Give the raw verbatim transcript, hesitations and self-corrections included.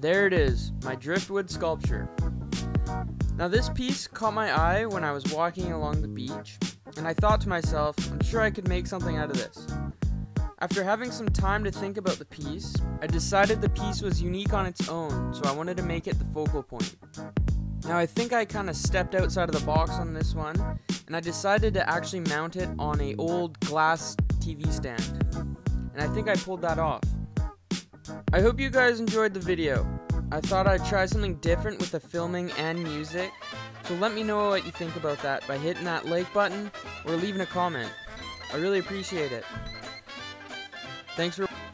there it is, my driftwood sculpture. Now this piece caught my eye when I was walking along the beach, and I thought to myself, I'm sure I could make something out of this. After having some time to think about the piece, I decided the piece was unique on its own, so I wanted to make it the focal point. Now I think I kind of stepped outside of the box on this one, and I decided to actually mount it on a old glass T V stand. And I think I pulled that off. I hope you guys enjoyed the video. I thought I'd try something different with the filming and music, so let me know what you think about that by hitting that like button or leaving a comment. I really appreciate it. Thanks for